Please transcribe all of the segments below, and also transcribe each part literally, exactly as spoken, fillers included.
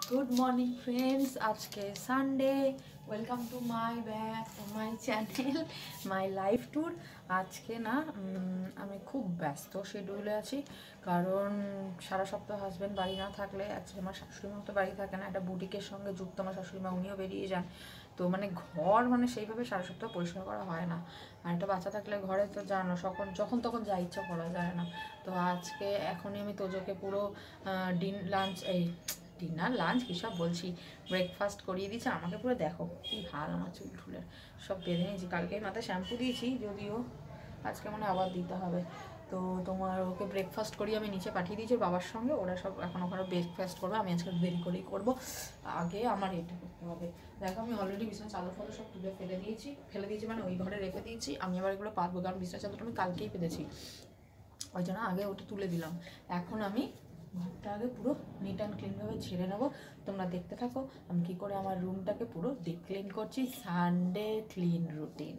Good morning friends, আজকে Sunday. Welcome to my back my channel my life tour. আজকে না আমি খুব ব্যস্ত শিডিউলে আছি, কারণ সারা সপ্তাহ হাজব্যান্ড বাড়ি না থাকলে অ্যাকচুয়ালি আমার শাশুড়ি মা তো বাড়ি থাকে না, একটা বুটিকের সঙ্গে যুক্ত আমার শাশুড়ি মা, উনিও বেরিয়ে যান। তো মানে ঘর মানে সেইভাবে সারা সপ্তাহ পরিষ্কার করা হয় না। আর একটা বাচ্চা থাকলে ঘরে তো জানো যখন যখন তখন যা ইচ্ছা করা যায় না। তো আজকে এখনই আমি তোজোকে পুরো ডিন লাঞ্চ এই ডিনার লাঞ্চ কী সব বলছি, ব্রেকফাস্ট করিয়ে দিয়েছে। আমাকে পুরো দেখো কী হাল, আমার চুল ঠুলের সব বেঁধে নিয়েছি। কালকেই মাথায় শ্যাম্পু দিয়েছি, যদিও আজকে মনে আবার দিতে হবে। তো তোমার ওকে ব্রেকফাস্ট করিয়ে আমি নিচে পাঠিয়ে দিয়েছি বাবার সঙ্গে, ওরা সব এখন ওখানে ব্রেকফাস্ট করবে। আমি আজকে দেরি করেই করবো, আগে আমার এটা করতে হবে। দেখো আমি অলরেডি বিছানা চাদর ফাদর সব তুলে ফেলে দিয়েছি ফেলে দিয়েছি মানে ওই ঘরে রেখে দিয়েছি। আমি আবার এগুলো পাতবো, কারণ বিছানা চাদরটা আমি কালকেই পেতেছি, ওই জন্য আগে ওটা তুলে দিলাম। এখন আমি ঘরটা আগে পুরো নিট অ্যান্ড ক্লিনভাবে ঝেড়ে নেবো। তোমরা দেখতে থাকো আমি কী করে আমার রুমটাকে পুরো ডিপ ক্লিন করছি। Sunday clean routine.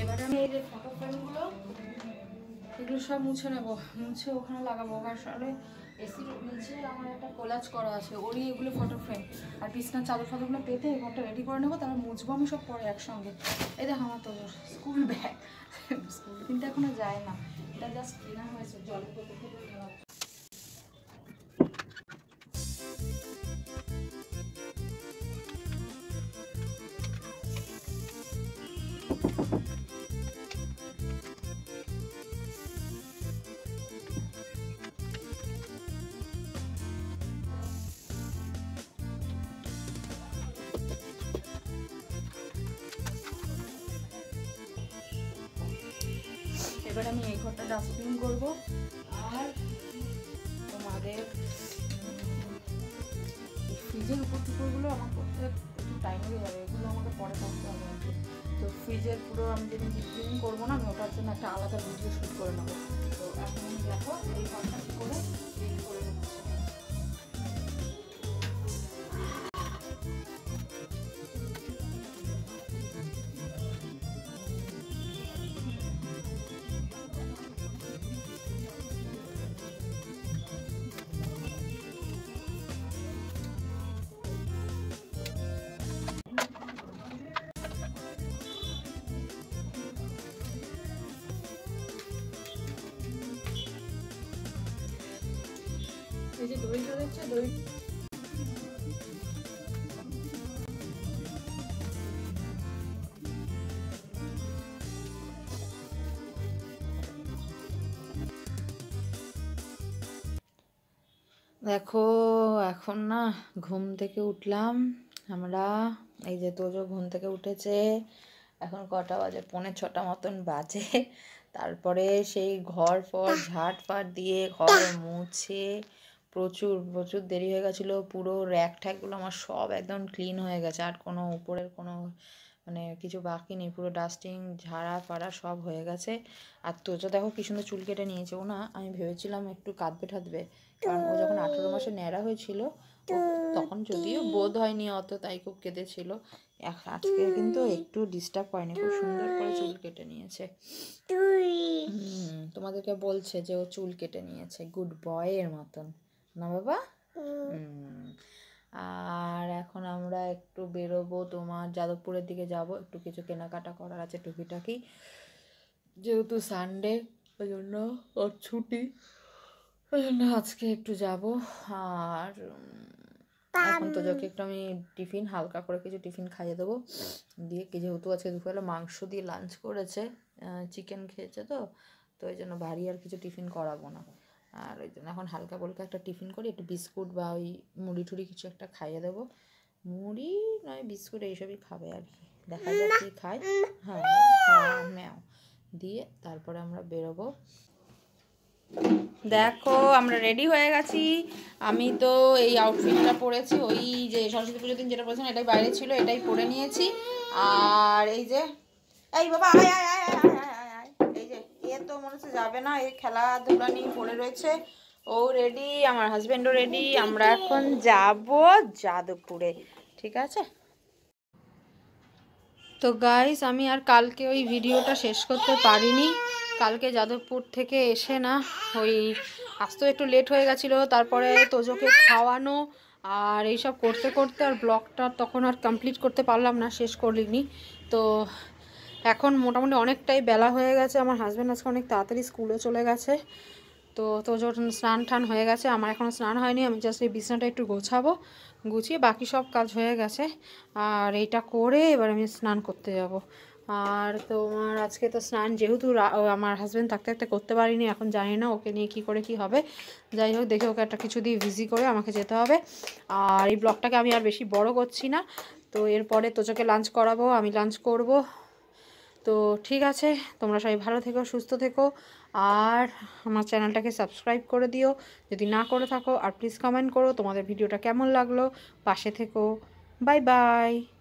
এবারে আমি এই যে ফটো ফ্রেমগুলো এগুলো সব মুছে নেবো, মুছে ওখানে লাগাবো। আসলে এসির নিচে আমার একটা কোলাজ করা আছে, ওরই এগুলো ফটো ফ্রেম আর বিছনার চাদর ফাদরগুলো পেতে ঘরটা রেডি করে নেবো, তারপর মুছবো আমি সব পরে একসঙ্গে। এই দেখো আমার তো স্কুল ব্যাগ, স্কুল কিন্তু এখনো যায় না, এটা জাস্ট কেনা হয়েছে জলের বোতল থেকে নেওয়া। এবার আমি এই ঘরটা ডাস্টবিন করবো। আর তোমাদের ফ্রিজের উপর টুকুরগুলো আমার করতে একটু টাইম হয়ে যাবে, এগুলো আমাকে পরে করতে হবে আর কি। তো ফ্রিজের পুরো আমি যেদিন ক্লিন করবো না, আমি ওটার জন্য একটা আলাদা ভিডিও শ্যুট করে নেবো। তো এখন আমি দেখো এই ঘরটা কী করে ক্লিন করে নিচ্ছি। এই যে দইটা দেখছে, দই দেখো এখন না ঘুম থেকে উঠলাম আমরা, এই যে তোজো ঘুম থেকে উঠেছে, এখন কটা বাজে, পৌনে ছটা মতন বাজে। তারপরে সেই ঘর ফর ঝাট ফাট দিয়ে ঘর মুছে প্রচুর প্রচুর দেরি হয়ে গেছিলো। পুরো র্যাক ঠ্যাকগুলো আমার সব একদম ক্লিন হয়ে গেছে, আর কোনো উপরের কোনো মানে কিছু বাকি নেই, পুরো ডাস্টিং ঝাড়া ফাড়া সব হয়ে গেছে। আর তোজো দেখো কি সুন্দর চুল কেটে নিয়েছে। ও না আমি ভেবেছিলাম একটু কাঁদবে ঠাদবে, কারণ ও যখন আঠেরো মাসে ন্যাড়া হয়েছিল তখন যদিও বোধ হয়নি অত, তাই খুব কেঁদেছিল। আজকে কিন্তু একটু ডিস্টার্ব হয়নি, খুব সুন্দর করে চুল কেটে নিয়েছে। হুম তোমাদেরকে বলছে যে ও চুল কেটে নিয়েছে গুড বয়ের মতন, না বাবা? হুম আর এখন আমরা একটু বেরোবো, তোমার যাদবপুরের দিকে যাব, একটু কিছু কেনাকাটা করার আছে টুকিটাকি, যেহেতু সানডে ওই জন্য ওর ছুটি, ওই জন্য আজকে একটু যাব। আর এখন তো যাকে একটু আমি টিফিন হালকা করে কিছু টিফিন খাইয়ে দেবো, দিয়ে কি যেহেতু আজকে দুপুরে মাংস দিয়ে লাঞ্চ করেছে, চিকেন খেয়েছে, তো তো ওই জন্য ভারী আর কিছু টিফিন করাবো না। আর ওই জন্য এখন হালকা বলকা একটা টিফিন করি, একটু বিস্কুট বা ওই মুড়ি টুড়ি কিছু একটা খাইয়ে দেবো, মুড়ি নয় বিস্কুট এইসবই খাবে আর কি, দেখা যাক কি খায়। হ্যাঁ হ্যাঁ ম্যাও দিয়ে তারপরে আমরা বেরোবো। দেখো আমরা রেডি হয়ে গেছি, আমি তো এই আউটফিটটা পরেছি, ওই যে সরস্বতী পুজোর দিন যেটা পরেছিলাম এটাই বাইরে ছিল, এটাই পরে নিয়েছি। আর এই যে এই বাবা আয় আয় আয় আয় আয় আয়, এই যে এ তো মনে হচ্ছে যাবে না, এই খেলাধুলা নিয়ে পড়ে রয়েছে, ও রেডি, আমার হাজব্যান্ডও রেডি, আমরা এখন যাব যাদবপুরে, ঠিক আছে? তো গাইস আমি আর কালকে ওই ভিডিওটা শেষ করতে পারিনি, কালকে যাদবপুর থেকে এসে না ওই আসতেও একটু লেট হয়ে গেছিলো, তারপরে তোজোকে খাওয়ানো আর এইসব করতে করতে আর ব্লগটা তখন আর কমপ্লিট করতে পারলাম না, শেষ করিনি। তো এখন মোটামুটি অনেকটাই বেলা হয়ে গেছে, আমার হাজব্যান্ড আজকে অনেক তাড়াতাড়ি স্কুলে চলে গেছে, তো তোজোর স্নান টান হয়ে গেছে, আমার এখনও স্নান হয়নি, আমি জাস্ট এই বিছানাটা একটু গোছাবো, গুছিয়ে বাকি সব কাজ হয়ে গেছে। আর এইটা করে এবার আমি স্নান করতে যাব। আর তোমার আজকে তো স্নান যেহেতু আমার হাজব্যান্ড থাকতে থাকতে করতে পারিনি, এখন জানি না ওকে নিয়ে কি করে কি হবে, যাই হোক দেখে ওকে একটা কিছু দিয়ে ভিজি করে আমাকে যেতে হবে। আর এই ব্লগটাকে আমি আর বেশি বড় করছি না, তো এরপরে তোজোকে লাঞ্চ করাবো, আমি লাঞ্চ করব। তো ঠিক আছে, তোমরা সবাই ভালো থেকো, সুস্থ থেকো, আর আমার চ্যানেলটাকে সাবস্ক্রাইব করে দিও যদি না করে থাকো, আর প্লিজ কমেন্ট করো তোমাদের ভিডিওটা কেমন লাগলো, পাশে থেকো, বাই বাই।